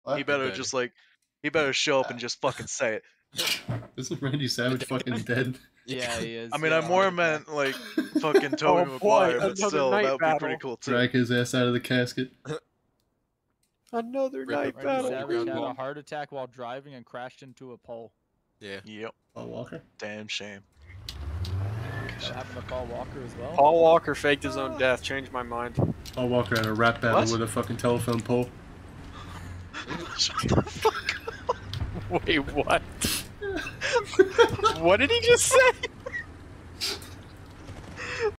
He better just like, he better show up and just fucking say it. Isn't Randy Savage fucking dead? Yeah, he is. I mean, yeah, I more heart attack. meant like fucking Tobey Maguire, but another still, night that would be battle. pretty cool too. Drag his ass out of the casket. Another night Randy battle. Savage had a heart attack while driving and crashed into a pole. Yeah. Yep. Paul Walker? Damn shame. That happened to Paul Walker as well. Paul Walker faked his own death. Changed my mind. Paul Walker had a rap battle What? with a fucking telephone pole. Shut the fuck up. Wait, what? What did he just say?